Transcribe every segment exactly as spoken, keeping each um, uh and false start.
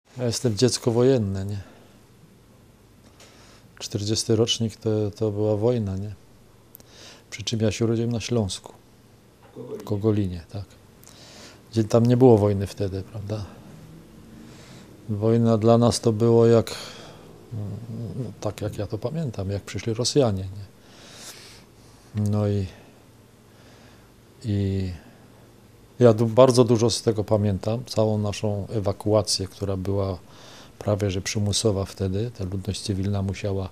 Ja jestem dziecko wojenne, nie? czterdziesty rocznik to, to była wojna, nie? Przy czym ja się urodziłem na Śląsku, w Gogolinie, tak. Gdzie tam nie było wojny wtedy, prawda? Wojna dla nas to było jak, no, tak jak ja to pamiętam, jak przyszli Rosjanie, nie? No i, i ja du bardzo dużo z tego pamiętam, całą naszą ewakuację, która była prawie że przymusowa wtedy. Ta ludność cywilna musiała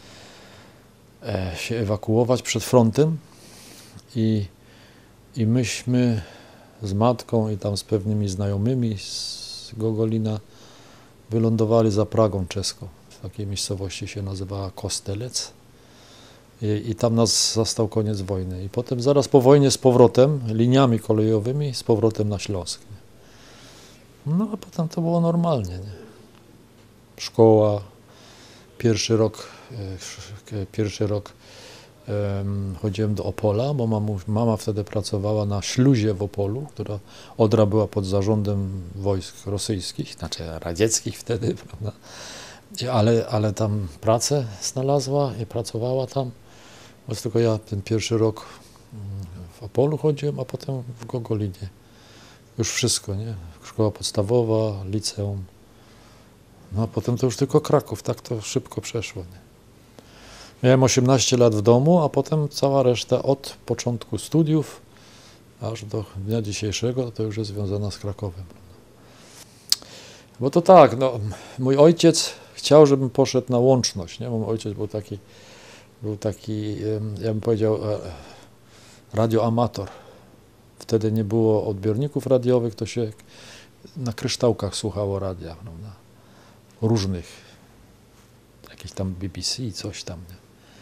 e, się ewakuować przed frontem i, i myśmy z matką i tam z pewnymi znajomymi z Gogolina wylądowali za Pragą czeską. W takiej miejscowości się nazywała Kostelec. I, I tam nas zastał koniec wojny. I potem zaraz po wojnie z powrotem, liniami kolejowymi, z powrotem na Śląsk. Nie? No a potem to było normalnie. Nie? Szkoła, pierwszy rok, e, pierwszy rok e, chodziłem do Opola, bo mamu, mama wtedy pracowała na śluzie w Opolu, która Odra była pod zarządem wojsk rosyjskich, znaczy radzieckich wtedy, prawda? Ale, ale tam pracę znalazła i pracowała tam. Więc tylko ja ten pierwszy rok w Opolu chodziłem, a potem w Gogolinie. Już wszystko, nie? Szkoła podstawowa, liceum. No a potem to już tylko Kraków, tak to szybko przeszło. Nie? Miałem osiemnaście lat w domu, a potem cała reszta od początku studiów aż do dnia dzisiejszego to już jest związana z Krakowem. Bo to tak, no, mój ojciec chciał, żebym poszedł na łączność, nie? Mój ojciec był taki, był taki, ja bym powiedział, radioamator. Wtedy nie było odbiorników radiowych, to się na kryształkach słuchało radia, prawda? Różnych, jakieś tam B B C, coś tam. Nie?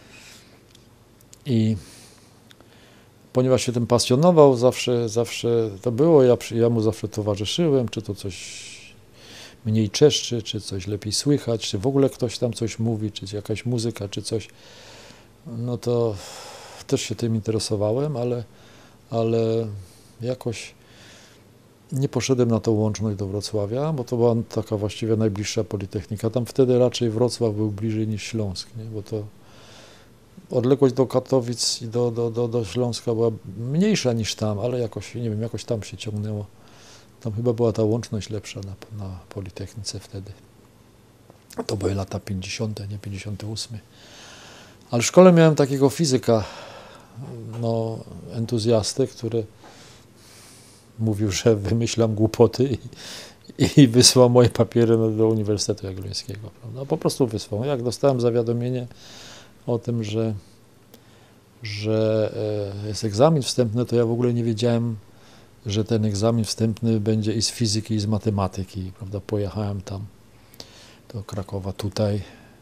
I ponieważ się tym pasjonował, zawsze, zawsze to było, ja, ja mu zawsze towarzyszyłem, czy to coś mniej czeszczy, czy coś lepiej słychać, czy w ogóle ktoś tam coś mówi, czy jakaś muzyka, czy coś, no to też się tym interesowałem, ale, ale jakoś nie poszedłem na tą łączność do Wrocławia, bo to była taka właściwie najbliższa politechnika. Tam wtedy raczej Wrocław był bliżej niż Śląsk, nie? Bo to odległość do Katowic i do, do, do, do Śląska była mniejsza niż tam, ale jakoś, nie wiem, jakoś tam się ciągnęło. Tam chyba była ta łączność lepsza na, na Politechnice wtedy. To były lata pięćdziesiąte, nie pięćdziesiąty ósmy. Ale w szkole miałem takiego fizyka, no, entuzjastę, który mówił, że wymyślam głupoty i, i wysłał moje papiery do Uniwersytetu Jagiellońskiego. No, po prostu wysłał. Jak dostałem zawiadomienie o tym, że, że jest egzamin wstępny, to ja w ogóle nie wiedziałem, że ten egzamin wstępny będzie i z fizyki, i z matematyki, prawda? Pojechałem tam do Krakowa, tutaj,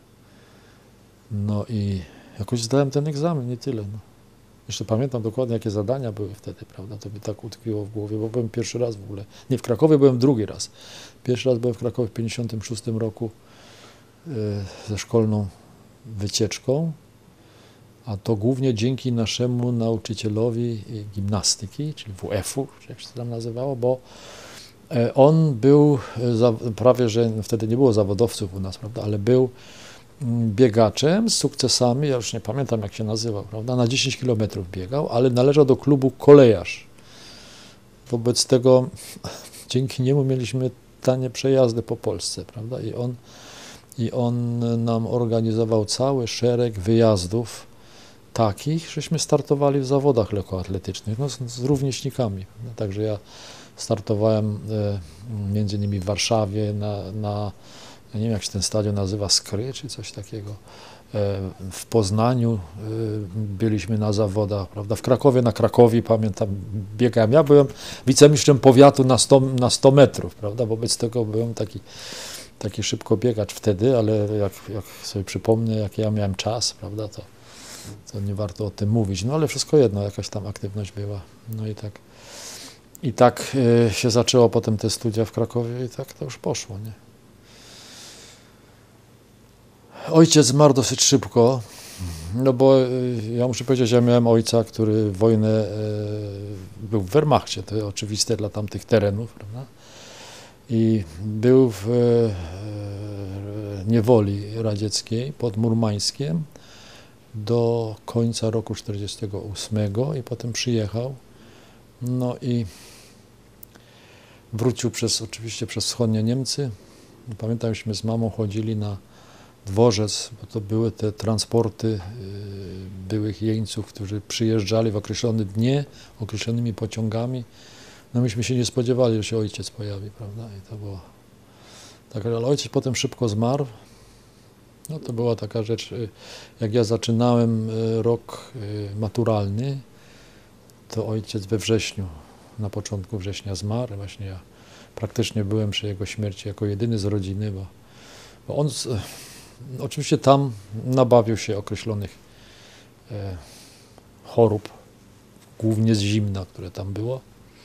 no i jakoś zdałem ten egzamin, nie tyle. No. Jeszcze pamiętam dokładnie, jakie zadania były wtedy, prawda? To mi tak utkwiło w głowie, bo byłem pierwszy raz w ogóle. Nie, w Krakowie byłem drugi raz. Pierwszy raz byłem w Krakowie w pięćdziesiątym szóstym roku yy, ze szkolną wycieczką, a to głównie dzięki naszemu nauczycielowi gimnastyki, czyli W F-u, jak się to tam nazywało, bo on był, prawie że wtedy nie było zawodowców u nas, prawda, ale był biegaczem z sukcesami, ja już nie pamiętam jak się nazywał, prawda, na dziesięć kilometrów biegał, ale należał do klubu Kolejarz. Wobec tego dzięki niemu mieliśmy tanie przejazdy po Polsce, prawda, i on, i on nam organizował cały szereg wyjazdów takich, żeśmy startowali w zawodach lekkoatletycznych, no, z, z rówieśnikami. No, także ja startowałem e, między innymi w Warszawie, na, na, ja nie wiem jak się ten stadion nazywa, Skry czy coś takiego. E, w Poznaniu e, byliśmy na zawodach, prawda? W Krakowie, na Krakowie, pamiętam, biegałem. Ja byłem wicemistrzem powiatu na sto, na sto metrów, prawda? Wobec tego byłem taki, taki szybkobiegacz wtedy, ale jak, jak sobie przypomnę, jak ja miałem czas, prawda, to to nie warto o tym mówić, no ale wszystko jedno, jakaś tam aktywność była. No i tak, i tak y, się zaczęło potem te studia w Krakowie i tak to już poszło, nie? Ojciec zmarł dosyć szybko, no bo y, ja muszę powiedzieć, że ja miałem ojca, który wojnę y, był w Wehrmachcie, to oczywiste dla tamtych terenów, prawda? i był w niewoli radzieckiej pod Murmańskiem do końca roku czterdziestego ósmego i potem przyjechał. No i wrócił przez, oczywiście przez wschodnie Niemcy. Pamiętam, myśmy z mamą chodzili na dworzec, bo to były te transporty byłych jeńców, którzy przyjeżdżali w określone dnie, określonymi pociągami. No myśmy się nie spodziewali, że się ojciec pojawi, prawda? I to było tak, ale ojciec potem szybko zmarł. No to była taka rzecz, jak ja zaczynałem rok maturalny, to ojciec we wrześniu, na początku września zmarł. Właśnie ja praktycznie byłem przy jego śmierci jako jedyny z rodziny, bo, bo on z, oczywiście tam nabawił się określonych e, chorób, głównie z zimna, które tam było.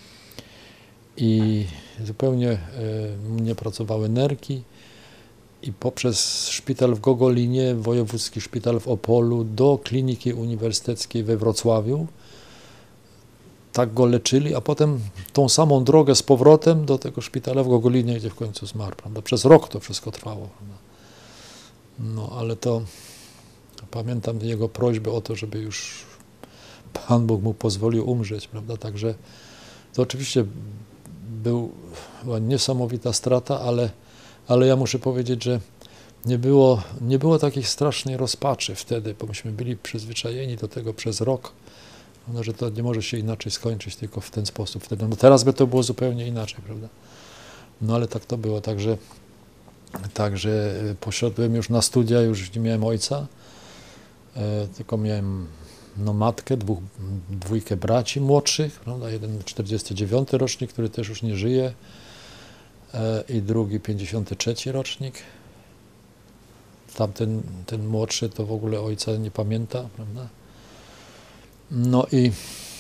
I zupełnie e, nie pracowały nerki. I poprzez szpital w Gogolinie, wojewódzki szpital w Opolu, do kliniki uniwersyteckiej we Wrocławiu, tak go leczyli, a potem tą samą drogę z powrotem do tego szpitala w Gogolinie, gdzie w końcu zmarł, prawda? Przez rok to wszystko trwało, prawda? No, ale to pamiętam jego prośbę o to, żeby już Pan Bóg mu pozwolił umrzeć, prawda? Także to oczywiście był, była niesamowita strata, ale, ale ja muszę powiedzieć, że nie było, nie było takiej strasznej rozpaczy wtedy, bo myśmy byli przyzwyczajeni do tego przez rok, no, że to nie może się inaczej skończyć, tylko w ten sposób wtedy. No teraz by to było zupełnie inaczej, prawda? No ale tak to było, także, także poszedłem już na studia, już nie miałem ojca, e, tylko miałem no, matkę, dwóch, dwójkę braci młodszych, prawda? Jeden czterdziesty dziewiąty rocznik, który też już nie żyje, e, i drugi pięćdziesiąty trzeci rocznik. Tamten, ten młodszy to w ogóle ojca nie pamięta, prawda? No i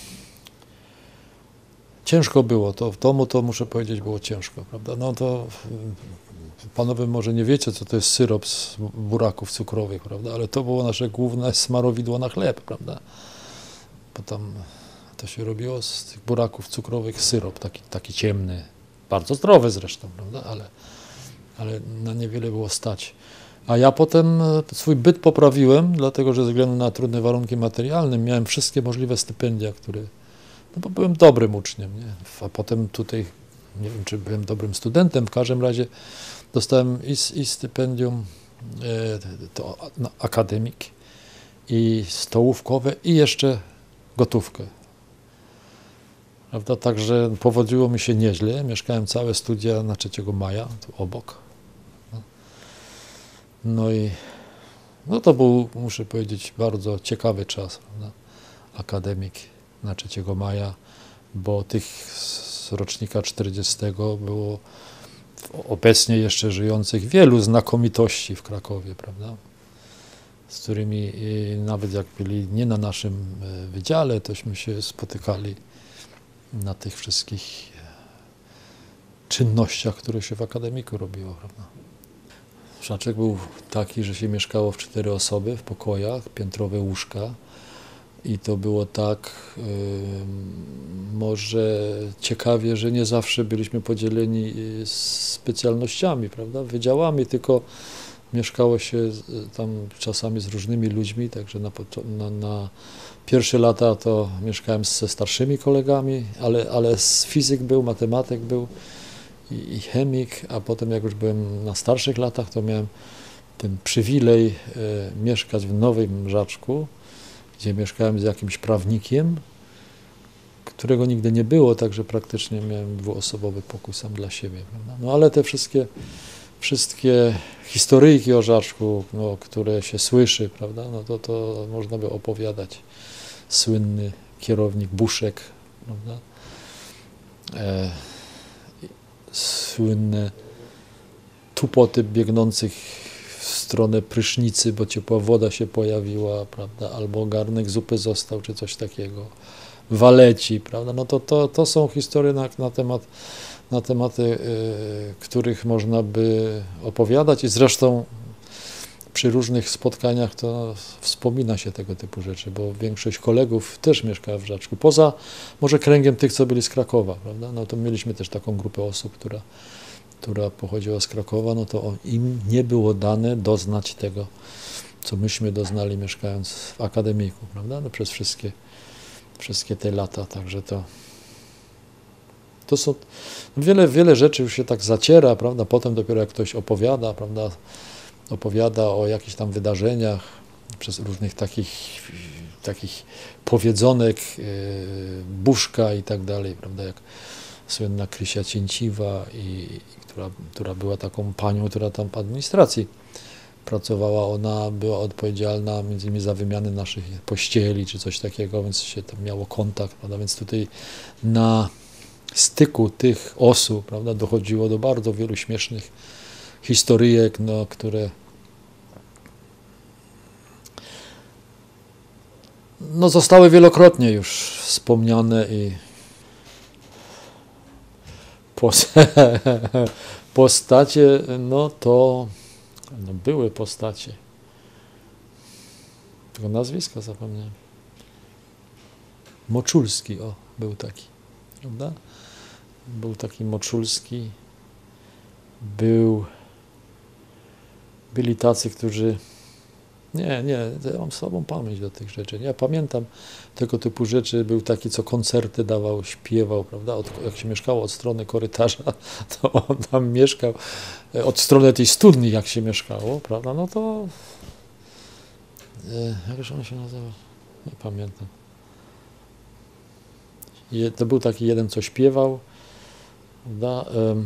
ciężko było, to w domu to muszę powiedzieć było ciężko, prawda? No to panowie może nie wiecie, co to jest syrop z buraków cukrowych, prawda? Ale to było nasze główne smarowidło na chleb, prawda? Bo tam to się robiło z tych buraków cukrowych syrop, taki, taki ciemny, bardzo zdrowy zresztą, prawda? Ale, ale na niewiele było stać. A ja potem swój byt poprawiłem, dlatego że ze względu na trudne warunki materialne miałem wszystkie możliwe stypendia, które, no bo byłem dobrym uczniem, nie? A potem tutaj, nie wiem, czy byłem dobrym studentem, w każdym razie dostałem i, i stypendium e, to, no, akademik, i stołówkowe, i jeszcze gotówkę. Prawda? Także powodziło mi się nieźle, mieszkałem całe studia na trzeciego maja, tu obok. No i no to był, muszę powiedzieć, bardzo ciekawy czas, prawda? Akademik na trzeciego maja, bo tych z rocznika czterdziestego było obecnie jeszcze żyjących wielu znakomitości w Krakowie, prawda? Z którymi nawet jak byli nie na naszym wydziale, tośmy się spotykali na tych wszystkich czynnościach, które się w akademiku robiło, prawda? Szaczek był taki, że się mieszkało w cztery osoby w pokojach, piętrowe łóżka, i to było tak yy, może ciekawie, że nie zawsze byliśmy podzieleni specjalnościami, prawda, wydziałami, tylko mieszkało się tam czasami z różnymi ludźmi, także na, na, na pierwsze lata to mieszkałem ze starszymi kolegami, ale, ale fizyk był, matematyk był, I, i chemik, a potem jak już byłem na starszych latach, to miałem ten przywilej e, mieszkać w Nowym Żaczku, gdzie mieszkałem z jakimś prawnikiem, którego nigdy nie było, także praktycznie miałem dwuosobowy pokój sam dla siebie, prawda? No ale te wszystkie, wszystkie historyjki o Żaczku, no, które się słyszy, prawda? No to, to można by opowiadać. Słynny kierownik Buszek, prawda? E, słynne tupoty biegnących w stronę prysznicy, bo ciepła woda się pojawiła, prawda, albo garnek zupy został, czy coś takiego, waleci, prawda, no to, to, to są historie na, na temat, na tematy, y, których można by opowiadać, i zresztą przy różnych spotkaniach to wspomina się tego typu rzeczy, bo większość kolegów też mieszkała w Żaczku, poza może kręgiem tych, co byli z Krakowa, prawda? No to mieliśmy też taką grupę osób, która, która pochodziła z Krakowa, no to im nie było dane doznać tego, co myśmy doznali mieszkając w akademiku, prawda? No przez wszystkie, wszystkie te lata, także to to są, wiele, wiele rzeczy już się tak zaciera, prawda? Potem dopiero jak ktoś opowiada, prawda? Opowiada o jakichś tam wydarzeniach przez różnych takich, takich powiedzonek, yy, Buszka i tak dalej, prawda? Jak słynna Krysia Cięciwa, i, i która, która była taką panią, która tam w administracji pracowała. Ona była odpowiedzialna między innymi za wymianę naszych pościeli czy coś takiego, więc się tam miało kontakt, prawda? Więc tutaj na styku tych osób, prawda, dochodziło do bardzo wielu śmiesznych historyjek, no, które no, zostały wielokrotnie już wspomniane i postacie, no to no, były postacie. Tego nazwiska zapomniałem. Moczulski, o, był taki, prawda? Był taki Moczulski, był, byli tacy, którzy, nie, nie, ja mam słabą pamięć do tych rzeczy, ja pamiętam tego typu rzeczy, był taki, co koncerty dawał, śpiewał, prawda, od, jak się mieszkało od strony korytarza, to on tam mieszkał, od strony tej studni, jak się mieszkało, prawda, no to, jakże on się nazywał, nie pamiętam. I to był taki jeden, co śpiewał, prawda?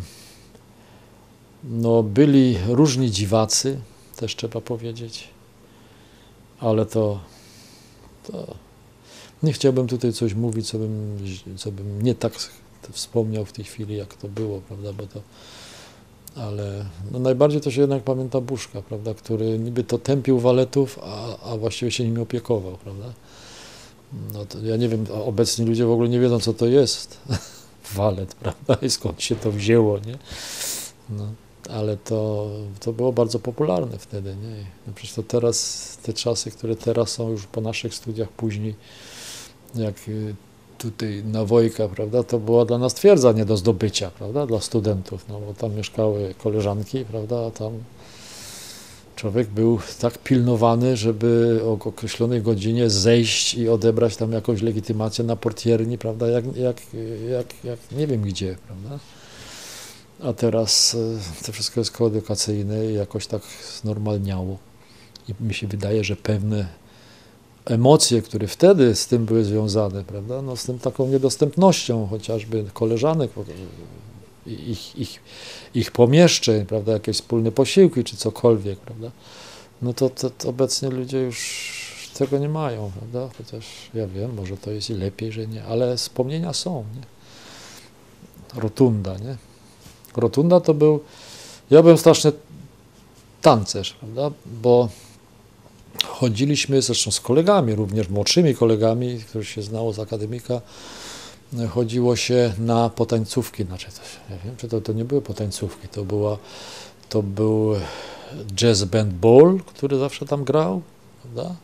No, byli różni dziwacy, też trzeba powiedzieć, ale to, to nie chciałbym tutaj coś mówić, co bym, co bym nie tak wspomniał w tej chwili, jak to było, prawda, bo to, ale no najbardziej to się jednak pamięta Buszka, prawda, który niby to tępił waletów, a, a właściwie się nimi opiekował, prawda. No to ja nie wiem, obecni ludzie w ogóle nie wiedzą, co to jest walet, prawda, i skąd się to wzięło, nie? No, ale to, to było bardzo popularne wtedy, nie? No przecież to teraz, te czasy, które teraz są już po naszych studiach później, jak tutaj na Wojka, prawda, to była dla nas twierdza nie do zdobycia, prawda, dla studentów, no bo tam mieszkały koleżanki, prawda, a tam człowiek był tak pilnowany, żeby o określonej godzinie zejść i odebrać tam jakąś legitymację na portierni, prawda, jak, jak, jak, jak nie wiem gdzie, prawda. A teraz to wszystko jest koedukacyjne i jakoś tak znormalniało. I mi się wydaje, że pewne emocje, które wtedy z tym były związane, prawda, no z tym taką niedostępnością chociażby koleżanek, ich, ich, ich pomieszczeń, prawda, jakieś wspólne posiłki czy cokolwiek, prawda, no to, to, to obecnie ludzie już tego nie mają, prawda, chociaż ja wiem, może to jest i lepiej, że nie, ale wspomnienia są, nie? Rotunda, nie? Rotunda to był, ja byłem straszny tancerz, prawda, bo chodziliśmy zresztą z kolegami, również młodszymi kolegami, których się znało z akademika, chodziło się na potańcówki, znaczy to, nie wiem, czy to, to nie były potańcówki, to była, to był jazz band Ball, który zawsze tam grał, prawda,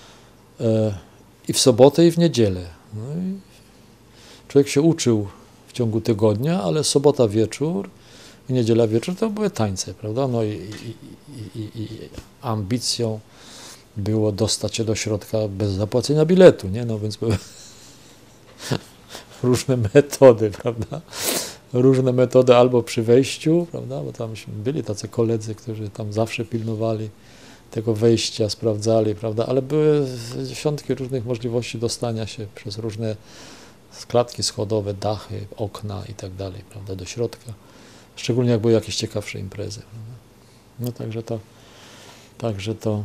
i w sobotę i w niedzielę. No i człowiek się uczył w ciągu tygodnia, ale sobota wieczór i niedziela wieczór to były tańce, prawda, no i, i, i, i ambicją było dostać się do środka bez zapłacenia biletu, nie, no więc były różne metody, prawda, różne metody albo przy wejściu, prawda, bo tam byli tacy koledzy, którzy tam zawsze pilnowali tego wejścia, sprawdzali, prawda, ale były dziesiątki różnych możliwości dostania się przez różne klatki schodowe, dachy, okna i tak dalej, prawda, do środka, szczególnie jak były jakieś ciekawsze imprezy, prawda? No także to, także to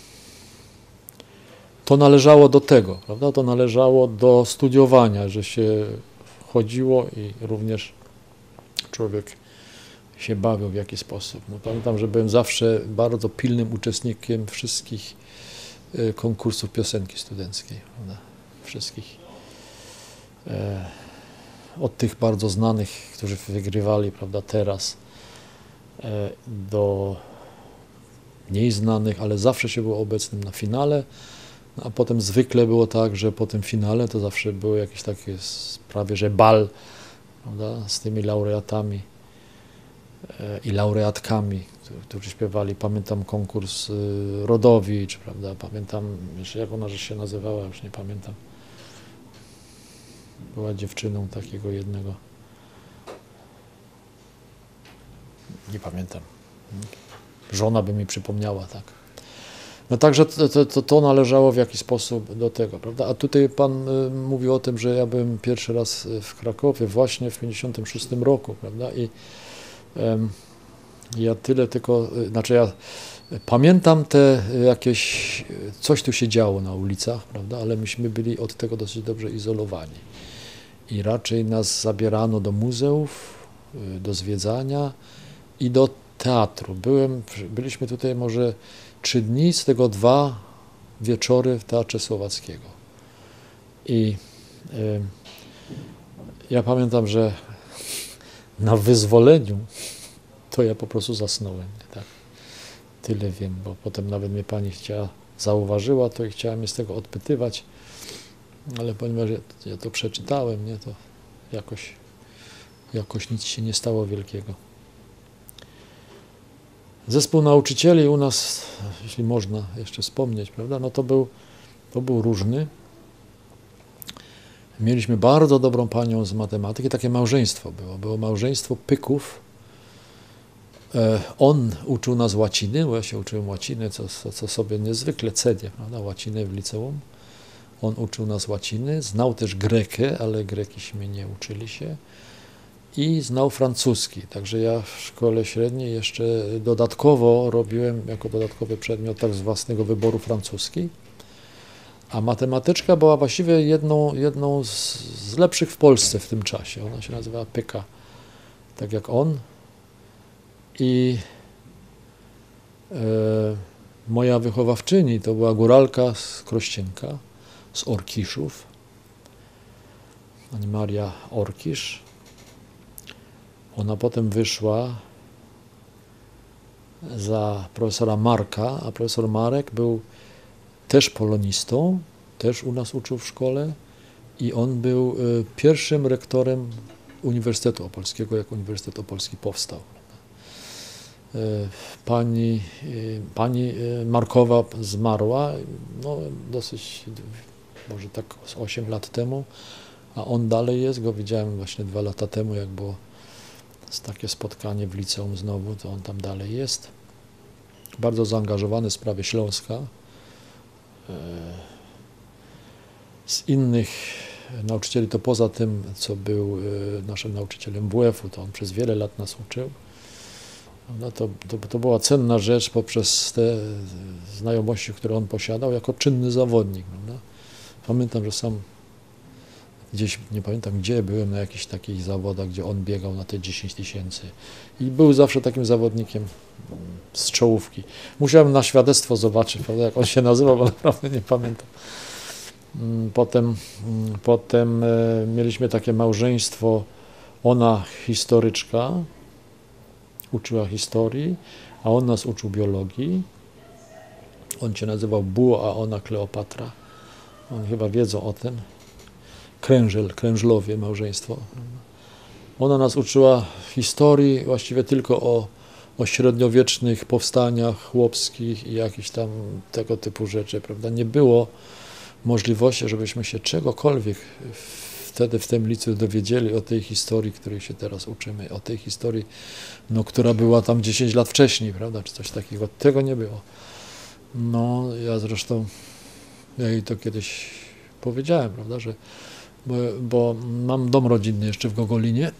To należało do tego, prawda? To należało do studiowania, że się chodziło i również człowiek się bawił w jakiś sposób. No, pamiętam, że byłem zawsze bardzo pilnym uczestnikiem wszystkich y, konkursów piosenki studenckiej, prawda? Wszystkich. E, od tych bardzo znanych, którzy wygrywali, prawda, teraz, e, do mniej znanych, ale zawsze się było obecnym na finale. A potem zwykle było tak, że po tym finale to zawsze było jakieś takie prawie, że bal, prawda, z tymi laureatami. i laureatkami, którzy śpiewali. Pamiętam konkurs Rodowicz, prawda? Pamiętam, jeszcze jak ona się nazywała, już nie pamiętam. Była dziewczyną takiego jednego. Nie pamiętam. Żona by mi przypomniała, tak. No także to, to, to należało w jakiś sposób do tego, prawda? A tutaj pan y, mówił o tym, że ja byłem pierwszy raz w Krakowie właśnie w pięćdziesiątym szóstym roku, prawda? I y, ja tyle tylko, y, znaczy ja pamiętam te jakieś, coś tu się działo na ulicach, prawda? Ale myśmy byli od tego dosyć dobrze izolowani. I raczej nas zabierano do muzeów, y, do zwiedzania i do teatru. Byłem, byliśmy tutaj może trzy dni, z tego dwa wieczory w Teatrze Słowackiego. I y, ja pamiętam, że na wyzwoleniu to ja po prostu zasnąłem. Tak? Tyle wiem, bo potem nawet mnie pani chciała, zauważyła to i chciała mnie z tego odpytywać, ale ponieważ ja, ja to przeczytałem, nie, to jakoś, jakoś nic się nie stało wielkiego. Zespół nauczycieli u nas, jeśli można jeszcze wspomnieć, prawda, no to był, to był różny. Mieliśmy bardzo dobrą panią z matematyki, takie małżeństwo było, było małżeństwo Pyków. On uczył nas łaciny, bo ja się uczyłem łaciny, co, co sobie niezwykle cenię, prawda, łacinę w liceum. On uczył nas łaciny, znał też grekę, ale grekiśmy nie uczyli się. I znał francuski, także ja w szkole średniej jeszcze dodatkowo robiłem jako dodatkowy przedmiot tak z własnego wyboru francuski, a matematyczka była właściwie jedną, jedną z, z lepszych w Polsce w tym czasie. Ona się nazywała Pyka, tak jak on. I e, moja wychowawczyni to była góralka z Krościenka, z Orkiszów, pani Maria Orkisz. Ona potem wyszła za profesora Marka, a profesor Marek był też polonistą, też u nas uczył w szkole i on był pierwszym rektorem Uniwersytetu Opolskiego, jak Uniwersytet Opolski powstał. Pani, pani Markowa zmarła no, dosyć, może tak z osiem lat temu, a on dalej jest, go widziałem właśnie dwa lata temu, jak było takie spotkanie w liceum znowu, to on tam dalej jest. Bardzo zaangażowany w sprawie Śląska. Z innych nauczycieli, to poza tym, co był naszym nauczycielem W F-u, to on przez wiele lat nas uczył. No to, to, to była cenna rzecz poprzez te znajomości, które on posiadał jako czynny zawodnik. Prawda? Pamiętam, że sam gdzieś, nie pamiętam gdzie, byłem na jakichś takich zawodach, gdzie on biegał na te dziesięć tysięcy i był zawsze takim zawodnikiem z czołówki. Musiałem na świadectwo zobaczyć, prawda, jak on się nazywał, bo naprawdę nie pamiętam. Potem, potem mieliśmy takie małżeństwo, ona historyczka, uczyła historii, a on nas uczył biologii. On się nazywał Buo, a ona Kleopatra. Oni chyba wiedzą o tym. Krężel, Krężlowie, małżeństwo. Ona nas uczyła historii właściwie tylko o, o średniowiecznych powstaniach chłopskich i jakichś tam tego typu rzeczy, prawda? Nie było możliwości, żebyśmy się czegokolwiek wtedy w tym liceum dowiedzieli o tej historii, której się teraz uczymy, o tej historii, no, która była tam dziesięć lat wcześniej, prawda, czy coś takiego. Tego nie było. No, ja zresztą, ja jej to kiedyś powiedziałem, prawda, że Bo, bo mam dom rodzinny jeszcze w Gogolinie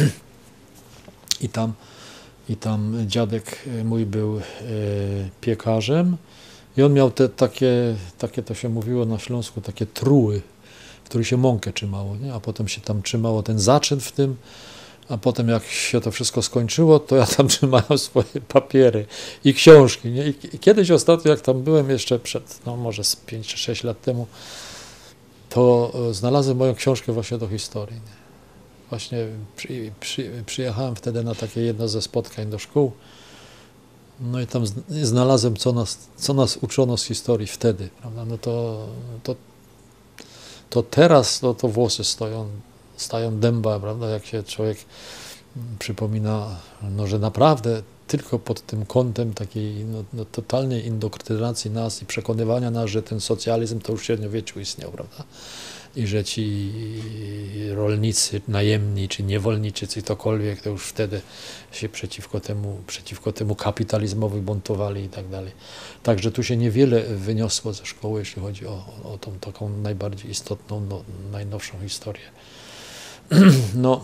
i tam, i tam dziadek mój był e, piekarzem i on miał te takie, takie to się mówiło na Śląsku, takie truły, w których się mąkę trzymało, nie? A potem się tam trzymało ten zaczyn w tym, a potem jak się to wszystko skończyło, to ja tam trzymałem swoje papiery i książki, nie? I, i kiedyś ostatnio, jak tam byłem jeszcze przed, no może z pięć czy sześć lat temu, to znalazłem moją książkę właśnie do historii. Właśnie przy, przy, przyjechałem wtedy na takie jedno ze spotkań do szkół, no i tam znalazłem, co nas, co nas uczono z historii wtedy, prawda? No to, to, to teraz no to włosy stoją, stają dęba, prawda? Jak się człowiek przypomina, no, że naprawdę tylko pod tym kątem takiej no, no, totalnej indoktrynacji nas i przekonywania nas, że ten socjalizm to już w średniowieczu istniał, prawda? I że ci rolnicy, najemni czy niewolniczy, czy ktokolwiek, to już wtedy się przeciwko temu, przeciwko temu kapitalizmowi buntowali i tak dalej. Także tu się niewiele wyniosło ze szkoły, jeśli chodzi o, o tą taką najbardziej istotną, no, najnowszą historię. No,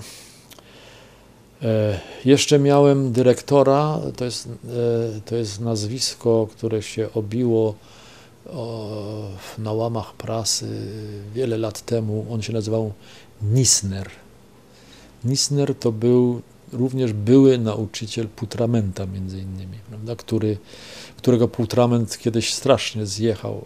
e, jeszcze miałem dyrektora, to jest, e, to jest nazwisko, które się obiło o, na łamach prasy wiele lat temu. On się nazywał Nisner. Nisner to był również były nauczyciel Putramenta między innymi, prawda, który, którego Putrament kiedyś strasznie zjechał.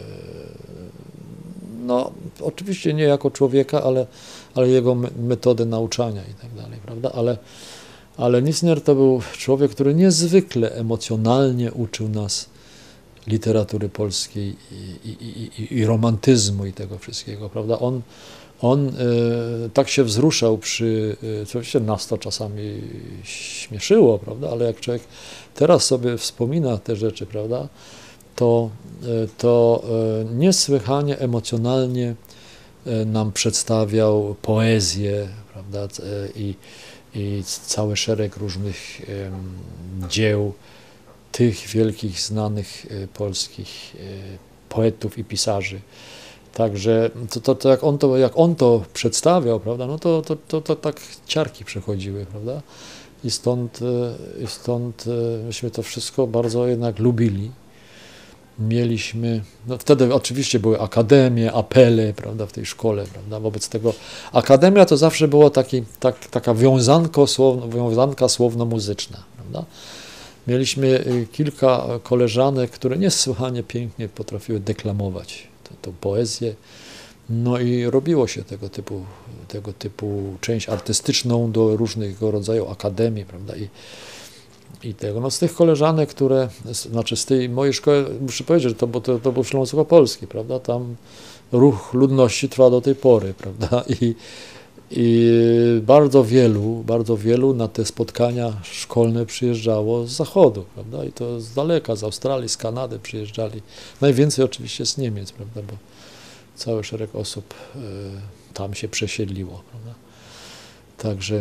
No, oczywiście nie jako człowieka, ale, ale jego metody nauczania i tak dalej, prawda, ale, ale Nisner to był człowiek, który niezwykle emocjonalnie uczył nas literatury polskiej i, i, i, i romantyzmu i tego wszystkiego, prawda. On, on y, tak się wzruszał przy, y, oczywiście nas to czasami śmieszyło, prawda, ale jak człowiek teraz sobie wspomina te rzeczy, prawda, to, y, to y, niesłychanie emocjonalnie y, nam przedstawiał poezję, prawda, y, i, i cały szereg różnych y, dzieł tych wielkich, znanych polskich poetów i pisarzy. Także to, to, to, jak, on to jak on to przedstawiał, prawda, no to, to, to, to tak ciarki przechodziły, prawda, i stąd, i stąd myśmy to wszystko bardzo jednak lubili. Mieliśmy, no wtedy oczywiście były akademie, apele, prawda, w tej szkole, prawda, wobec tego akademia to zawsze było taki, tak, taka wiązanko słowno, wiązanka słowno-muzyczna, prawda. Mieliśmy kilka koleżanek, które niesłychanie pięknie potrafiły deklamować tę poezję, no i robiło się tego typu, tego typu część artystyczną do różnego rodzaju akademii, prawda, i, i tego. No z tych koleżanek, które, znaczy z tej mojej szkoły, muszę powiedzieć, że to, bo to, to był Śląsk Opolski, prawda, tam ruch ludności trwa do tej pory, prawda, i I bardzo wielu, bardzo wielu na te spotkania szkolne przyjeżdżało z zachodu, prawda? I to z daleka, z Australii, z Kanady przyjeżdżali. Najwięcej oczywiście z Niemiec, prawda? Bo cały szereg osób y, tam się przesiedliło, prawda? Także,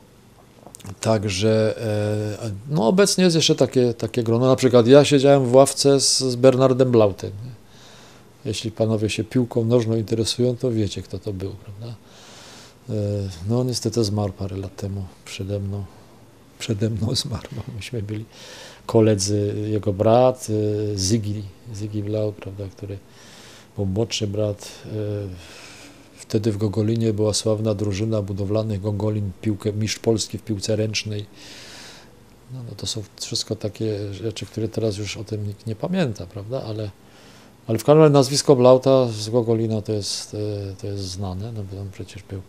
także y, no obecnie jest jeszcze takie, takie grono. Na przykład ja siedziałem w ławce z, z Bernardem Blautem. Jeśli panowie się piłką nożną interesują, to wiecie, kto to był, prawda? No niestety zmarł parę lat temu przede mną, przede mną zmarł, no, myśmy byli koledzy, jego brat Ziggy, Ziggy Blau, prawda, który był młodszy brat. Wtedy w Gogolinie była sławna drużyna budowlanych Gogolin, piłkę, mistrz Polski w piłce ręcznej. No, no to są wszystko takie rzeczy, które teraz już o tym nikt nie pamięta, prawda, ale ale w każdym razie nazwisko Blauta z Gogolina to jest, to jest znane, no bo on przecież był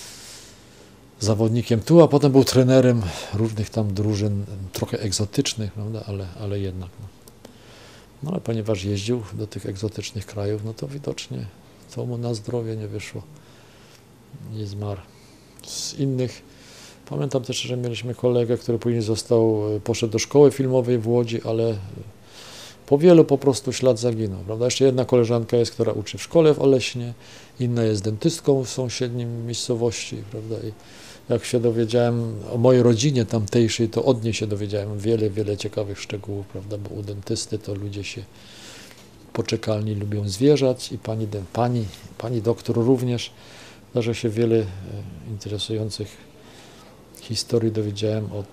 zawodnikiem tu, a potem był trenerem różnych tam drużyn, trochę egzotycznych, prawda, ale, ale jednak. No. no ale ponieważ jeździł do tych egzotycznych krajów, no to widocznie to mu na zdrowie nie wyszło. Nie zmarł. Z innych, pamiętam też, że mieliśmy kolegę, który później został, poszedł do szkoły filmowej w Łodzi, ale po wielu po prostu ślad zaginął, prawda? Jeszcze jedna koleżanka jest, która uczy w szkole w Oleśnie, inna jest dentystką w sąsiednim miejscowości, prawda? I jak się dowiedziałem o mojej rodzinie tamtejszej, to od niej się dowiedziałem wiele, wiele ciekawych szczegółów, prawda? Bo u dentysty to ludzie się poczekalni lubią zwierzać i pani, pani, pani doktor również. Zdarza się wiele interesujących historii dowiedziałem od,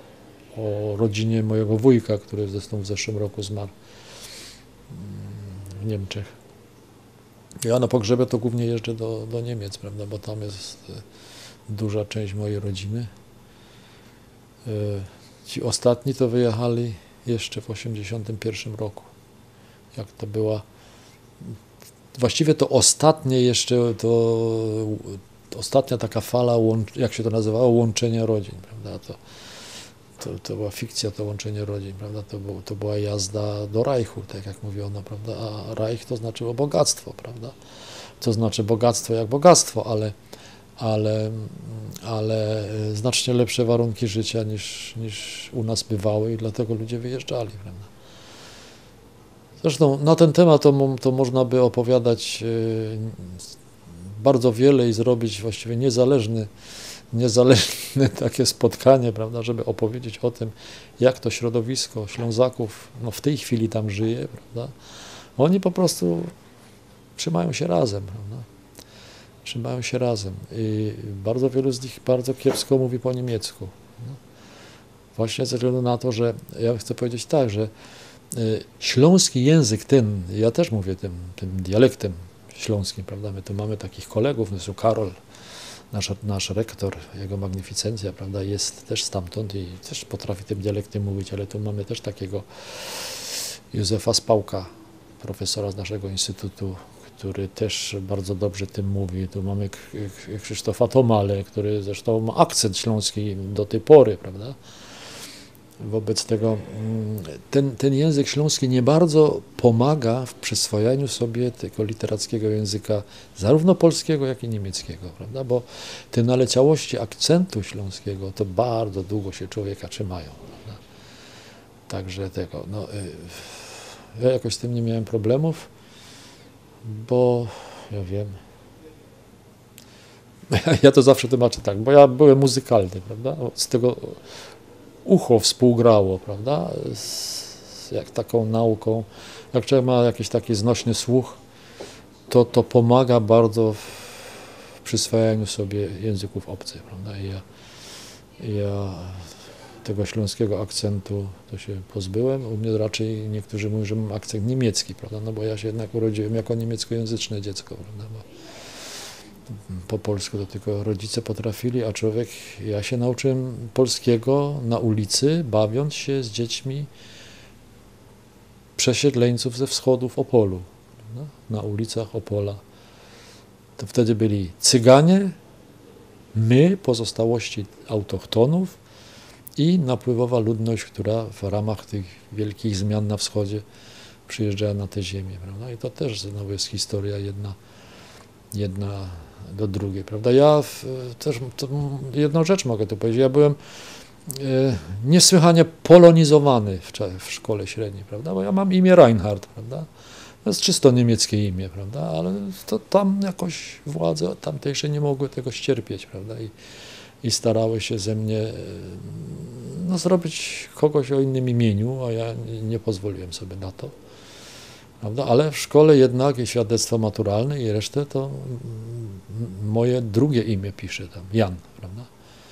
o rodzinie mojego wujka, który zresztą w zeszłym roku zmarł w Niemczech. Ja na pogrzebie to głównie jeżdżę do, do Niemiec, prawda, bo tam jest duża część mojej rodziny. Ci ostatni to wyjechali jeszcze w osiemdziesiątym pierwszym roku. Jak to była, właściwie to ostatnie jeszcze, to ostatnia taka fala, jak się to nazywało, łączenia rodzin, prawda, to To, to była fikcja, to łączenie rodzin, prawda? To, był, to była jazda do Reichu, tak jak mówiono, prawda? A Reich to znaczyło bogactwo, prawda? To znaczy bogactwo jak bogactwo, ale, ale, ale znacznie lepsze warunki życia niż, niż u nas bywały i dlatego ludzie wyjeżdżali, prawda? Zresztą na ten temat to, to można by opowiadać bardzo wiele i zrobić właściwie niezależny, niezależne takie spotkanie, prawda, żeby opowiedzieć o tym, jak to środowisko Ślązaków no, w tej chwili tam żyje, prawda? Oni po prostu trzymają się razem, prawda? Trzymają się razem i bardzo wielu z nich bardzo kiepsko mówi po niemiecku. No. Właśnie ze względu na to, że ja chcę powiedzieć tak, że y, śląski język ten, ja też mówię tym, tym dialektem śląskim, prawda? My tu mamy takich kolegów, no, Karol, nasz, nasz rektor, jego magnificencja, prawda, jest też stamtąd i też potrafi tym dialektem mówić, ale tu mamy też takiego Józefa Spałka, profesora z naszego instytutu, który też bardzo dobrze tym mówi. Tu mamy Krzysztofa Tomale, który zresztą ma akcent śląski do tej pory, prawda? Wobec tego ten, ten język śląski nie bardzo pomaga w przyswajaniu sobie tego literackiego języka, zarówno polskiego, jak i niemieckiego, prawda? Bo te naleciałości akcentu śląskiego to bardzo długo się człowieka trzymają, prawda? Także tego, no, ja jakoś z tym nie miałem problemów, bo ja wiem, ja to zawsze tłumaczę tak, bo ja byłem muzykalny, prawda? Z tego ucho współgrało, prawda, z jak taką nauką. Jak człowiek ma jakiś taki znośny słuch, to to pomaga bardzo w przyswajaniu sobie języków obcych, prawda. I ja, ja tego śląskiego akcentu to się pozbyłem. U mnie raczej niektórzy mówią, że mam akcent niemiecki, prawda, no bo ja się jednak urodziłem jako niemieckojęzyczne dziecko, prawda, bo po polsku to tylko rodzice potrafili, a człowiek, ja się nauczyłem polskiego na ulicy, bawiąc się z dziećmi przesiedleńców ze wschodu w Opolu, prawda? Na ulicach Opola. To wtedy byli Cyganie, my, pozostałości autochtonów i napływowa ludność, która w ramach tych wielkich zmian na wschodzie przyjeżdżała na tę ziemię, prawda? I to też znowu jest historia jedna, jedna do drugiej, prawda? Ja w, też jedną rzecz mogę tu powiedzieć. Ja byłem e, niesłychanie polonizowany w, w szkole średniej, prawda? Bo ja mam imię Reinhard, prawda? To jest czysto niemieckie imię, prawda? Ale to tam jakoś władze tamtejsze nie mogły tego ścierpieć, prawda? I, i starały się ze mnie no, zrobić kogoś o innym imieniu, a ja nie, nie pozwoliłem sobie na to. Prawda? Ale w szkole jednak i świadectwo maturalne i resztę to moje drugie imię pisze tam, Jan, prawda?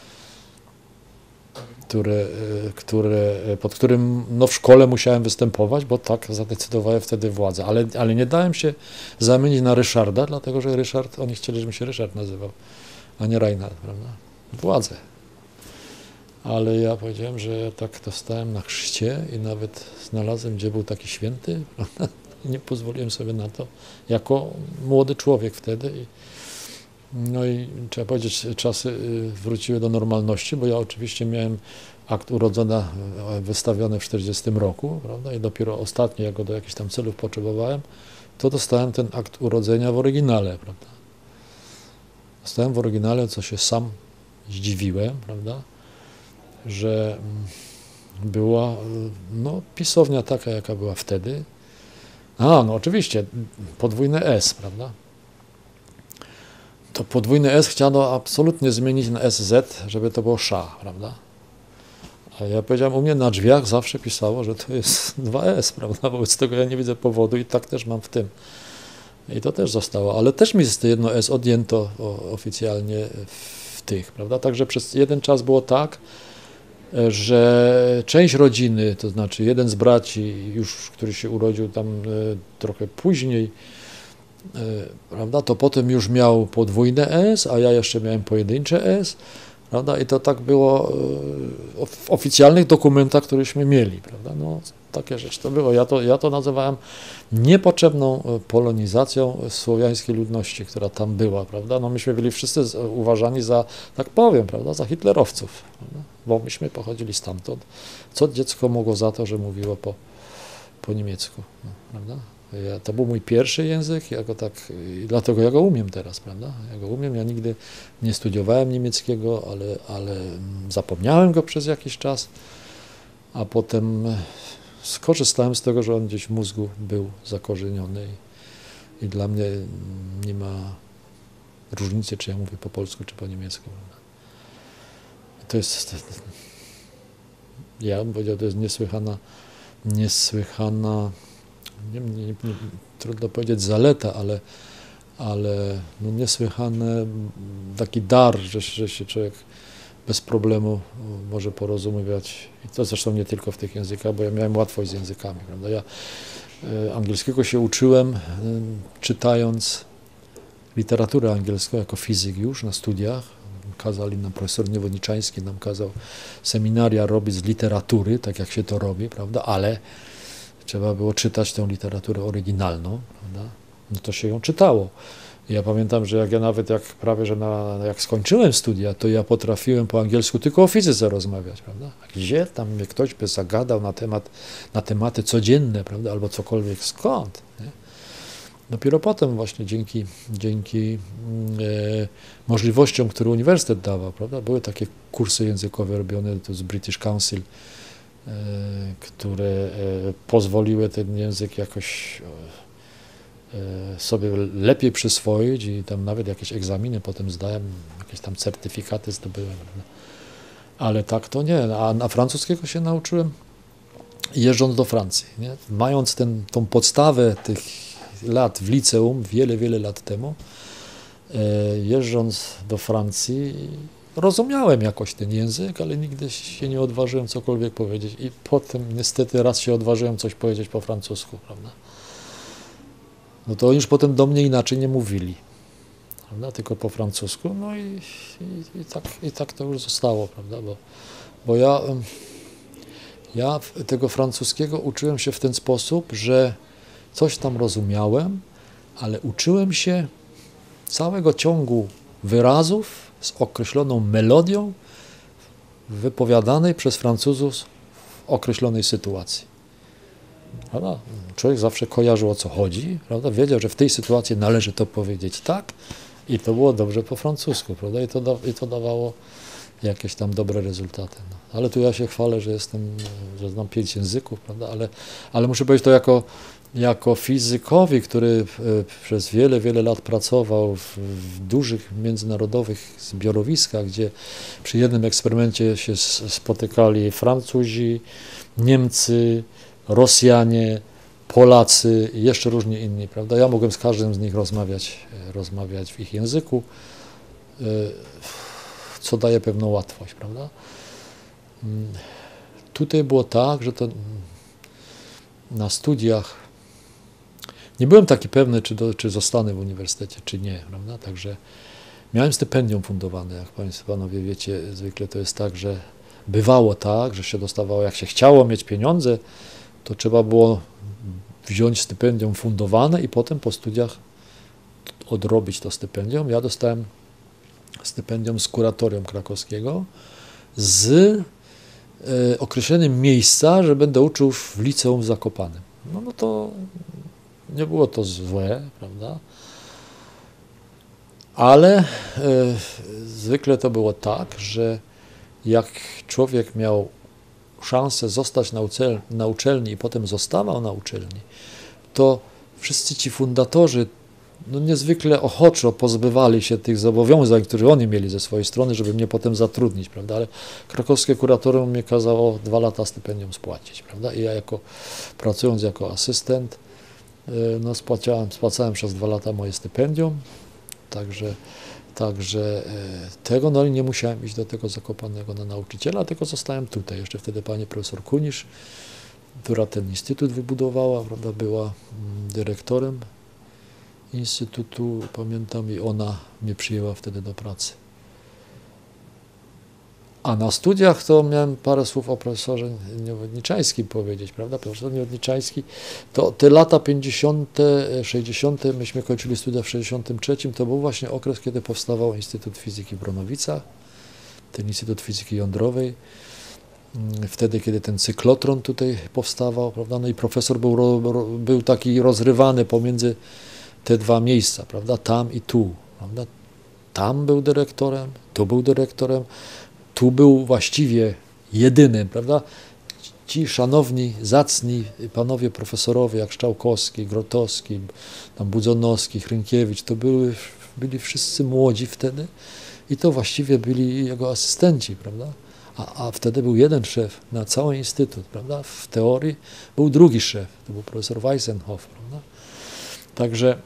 Które, które, pod którym no, w szkole musiałem występować, bo tak zadecydowały wtedy władze. Ale, ale nie dałem się zamienić na Ryszarda, dlatego że Ryszard, oni chcieli, żebym się Ryszard nazywał, a nie Reinhard, prawda? Władze. Ale ja powiedziałem, że ja tak dostałem na chrzcie i nawet znalazłem, gdzie był taki święty, prawda? I nie pozwoliłem sobie na to, jako młody człowiek wtedy. I, no i trzeba powiedzieć, czasy wróciły do normalności, bo ja oczywiście miałem akt urodzenia wystawiony w czterdziestym roku, prawda? I dopiero ostatnio, jak go do jakichś tam celów potrzebowałem, to dostałem ten akt urodzenia w oryginale, prawda? Dostałem w oryginale, co się sam zdziwiłem, prawda? Że była no, pisownia taka, jaka była wtedy. A, no oczywiście, podwójne S, prawda? To podwójne S chciano absolutnie zmienić na S Z, żeby to było Sza, prawda? A ja powiedziałem, u mnie na drzwiach zawsze pisało, że to jest dwa S, prawda? Wobec tego ja nie widzę powodu i tak też mam w tym. I to też zostało, ale też mi z jedno S odjęto oficjalnie w tych, prawda? Także przez jeden czas było tak, że część rodziny, to znaczy jeden z braci, już który się urodził tam trochę później, prawda, to potem już miał podwójne S, a ja jeszcze miałem pojedyncze S, prawda, i to tak było w oficjalnych dokumentach, któreśmy mieli, prawda, no takie rzeczy to było. Ja to, ja to nazywałem niepotrzebną polonizacją słowiańskiej ludności, która tam była, prawda, no myśmy byli wszyscy uważani za, tak powiem, prawda, za hitlerowców, prawda? Bo myśmy pochodzili stamtąd. Co dziecko mogło za to, że mówiło po, po niemiecku, no, prawda? Ja, to był mój pierwszy język, ja go tak, i dlatego ja go umiem teraz, prawda? Ja go umiem, ja nigdy nie studiowałem niemieckiego, ale, ale zapomniałem go przez jakiś czas, a potem skorzystałem z tego, że on gdzieś w mózgu był zakorzeniony i, i dla mnie nie ma różnicy, czy ja mówię po polsku, czy po niemiecku. Prawda? To jest, ja bym powiedział, to jest niesłychana, niesłychana, nie, nie, nie, trudno powiedzieć zaleta, ale, ale no niesłychany taki dar, że, że się człowiek bez problemu może porozumiewać. I to zresztą nie tylko w tych językach, bo ja miałem łatwość z językami. Prawda? Ja y, angielskiego się uczyłem y, czytając literaturę angielską jako fizyk już na studiach. Kazali nam, profesor Niewodniczański nam kazał seminaria robić z literatury, tak jak się to robi, prawda, ale trzeba było czytać tę literaturę oryginalną, prawda, no to się ją czytało. I ja pamiętam, że jak ja nawet jak prawie, że na, jak skończyłem studia, to ja potrafiłem po angielsku tylko o fizyce rozmawiać, prawda, a gdzie tam mnie ktoś by zagadał na temat, na tematy codzienne, prawda, albo cokolwiek, skąd, nie? Dopiero potem właśnie dzięki, dzięki e, możliwościom, które uniwersytet dawał, prawda, były takie kursy językowe robione to z British Council, e, które e, pozwoliły ten język jakoś e, sobie lepiej przyswoić i tam nawet jakieś egzaminy potem zdałem, jakieś tam certyfikaty zdobyłem, prawda. Ale tak to nie, a na francuskiego się nauczyłem jeżdżąc do Francji, nie? Mając ten, tą podstawę tych lat w liceum, wiele, wiele lat temu, jeżdżąc do Francji, rozumiałem jakoś ten język, ale nigdy się nie odważyłem cokolwiek powiedzieć i potem niestety raz się odważyłem coś powiedzieć po francusku, prawda? No to już potem do mnie inaczej nie mówili, prawda? Tylko po francusku, no i, i, i, tak, i tak to już zostało, prawda? Bo, bo ja, ja tego francuskiego uczyłem się w ten sposób, że coś tam rozumiałem, ale uczyłem się całego ciągu wyrazów z określoną melodią wypowiadanej przez Francuzów w określonej sytuacji. Prawda? Człowiek zawsze kojarzył, o co chodzi, prawda? Wiedział, że w tej sytuacji należy to powiedzieć tak i to było dobrze po francusku, prawda? I to, da, i to dawało jakieś tam dobre rezultaty. No. Ale tu ja się chwalę, że jestem, że znam pięć języków, prawda? Ale, ale muszę powiedzieć to jako Jako fizykowi, który przez wiele, wiele lat pracował w, w dużych międzynarodowych zbiorowiskach, gdzie przy jednym eksperymencie się spotykali Francuzi, Niemcy, Rosjanie, Polacy i jeszcze różni inni, prawda? Ja mogłem z każdym z nich rozmawiać, rozmawiać w ich języku, co daje pewną łatwość, prawda? Tutaj było tak, że to na studiach nie byłem taki pewny, czy, do, czy zostanę w uniwersytecie, czy nie, prawda? Także miałem stypendium fundowane, jak Państwo panowie wiecie, zwykle to jest tak, że bywało tak, że się dostawało, jak się chciało mieć pieniądze, to trzeba było wziąć stypendium fundowane i potem po studiach odrobić to stypendium. Ja dostałem stypendium z kuratorium krakowskiego z e, określeniem miejsca, że będę uczył w liceum w Zakopanem. No, no to nie było to złe, prawda? Ale e, zwykle to było tak, że jak człowiek miał szansę zostać na, uczel na uczelni i potem zostawał na uczelni, to wszyscy ci fundatorzy no, niezwykle ochoczo pozbywali się tych zobowiązań, które oni mieli ze swojej strony, żeby mnie potem zatrudnić, prawda? Ale krakowskie kuratorium mnie kazało dwa lata stypendium spłacić, prawda? I ja jako, pracując jako asystent, no spłacałem, spłacałem przez dwa lata moje stypendium, także, także tego, no i nie musiałem iść do tego Zakopanego na nauczyciela, tylko zostałem tutaj. Jeszcze wtedy pani profesor Kunisz, która ten instytut wybudowała, prawda, była dyrektorem instytutu, pamiętam, i ona mnie przyjęła wtedy do pracy. A na studiach to miałem parę słów o profesorze Niewodniczańskim powiedzieć, prawda? Profesor Niewodniczański, to te lata pięćdziesiąte, sześćdziesiąte, myśmy kończyli studia w sześćdziesiątym trzecim, to był właśnie okres, kiedy powstawał Instytut Fizyki w Bronowicach, ten Instytut Fizyki Jądrowej. wtedy, kiedy ten cyklotron tutaj powstawał, prawda? No i profesor był, ro, ro, był taki rozrywany pomiędzy te dwa miejsca, prawda? Tam i tu, prawda? Tam był dyrektorem, tu był dyrektorem, tu był właściwie jedynym, prawda? Ci szanowni, zacni panowie profesorowie, jak Szczałkowski, Grotowski, tam Budzonowski, Hrynkiewicz, to były, byli wszyscy młodzi wtedy i to właściwie byli jego asystenci, prawda? A, a wtedy był jeden szef na cały instytut, prawda? W teorii był drugi szef, to był profesor Weissenhoff, prawda? Także,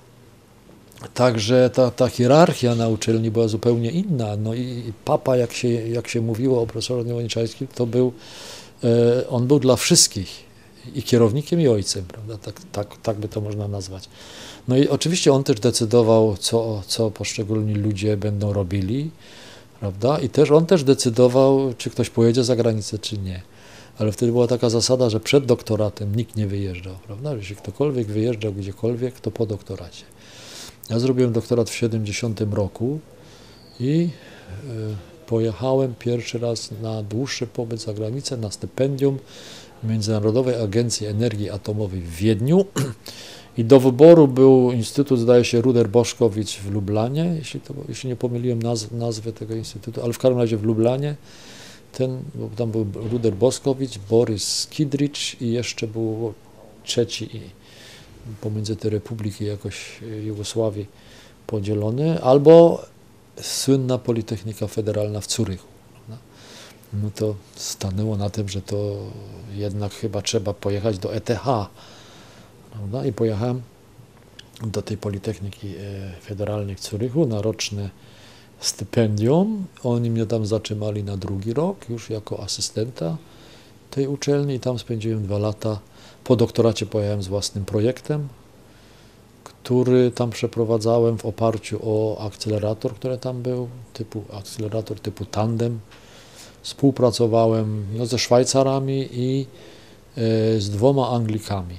także ta, ta hierarchia na uczelni była zupełnie inna. No i, i papa, jak się, jak się mówiło o profesorze Niewolniczańskim, to był, e, on był dla wszystkich i kierownikiem, i ojcem, prawda? Tak, tak, tak by to można nazwać. No i oczywiście on też decydował, co, co poszczególni ludzie będą robili, prawda? I też on też decydował, czy ktoś pojedzie za granicę, czy nie. Ale wtedy była taka zasada, że przed doktoratem nikt nie wyjeżdżał, prawda? Jeśli ktokolwiek wyjeżdżał gdziekolwiek, to po doktoracie. Ja zrobiłem doktorat w siedemdziesiątym roku i y, pojechałem pierwszy raz na dłuższy pobyt za granicę, na stypendium Międzynarodowej Agencji Energii Atomowej w Wiedniu. I do wyboru był instytut, zdaje się, Ruder-Boszkowicz w Lublanie, jeśli, to, jeśli nie pomyliłem nazw, nazwy tego instytutu, ale w każdym razie w Lublanie. Ten, bo tam był Ruder-Boszkowicz, Borys Kidricz i jeszcze był trzeci pomiędzy te republiki jakoś Jugosławii podzielony, albo słynna Politechnika Federalna w Zurychu. No to stanęło na tym, że to jednak chyba trzeba pojechać do E T H. Prawda? I pojechałem do tej Politechniki Federalnej w Zurychu na roczne stypendium. Oni mnie tam zatrzymali na drugi rok, już jako asystenta tej uczelni i tam spędziłem dwa lata. Po doktoracie pojechałem z własnym projektem, który tam przeprowadzałem w oparciu o akcelerator, który tam był, typu akcelerator typu tandem. Współpracowałem no, ze Szwajcarami i e, z dwoma Anglikami.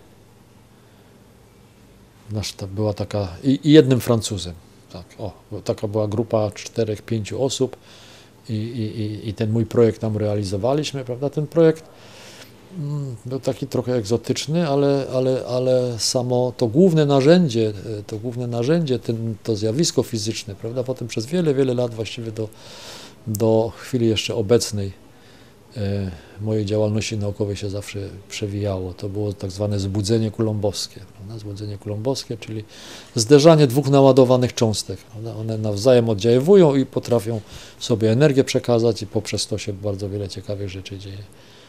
Nasz, ta była taka, i, i jednym Francuzem. Tak, o, taka była grupa czterech, pięciu osób i, i, i ten mój projekt tam realizowaliśmy, prawda? Ten projekt mm, był taki trochę egzotyczny, ale, ale, ale samo to główne narzędzie, to główne narzędzie, ten, to zjawisko fizyczne, prawda? Potem przez wiele, wiele lat właściwie do, do chwili jeszcze obecnej e, mojej działalności naukowej się zawsze przewijało. To było tak zwane zbudzenie kulumbowskie. Prawda? Zbudzenie kulumbowskie, czyli zderzanie dwóch naładowanych cząstek. Prawda? One nawzajem oddziaływują i potrafią sobie energię przekazać i poprzez to się bardzo wiele ciekawych rzeczy dzieje.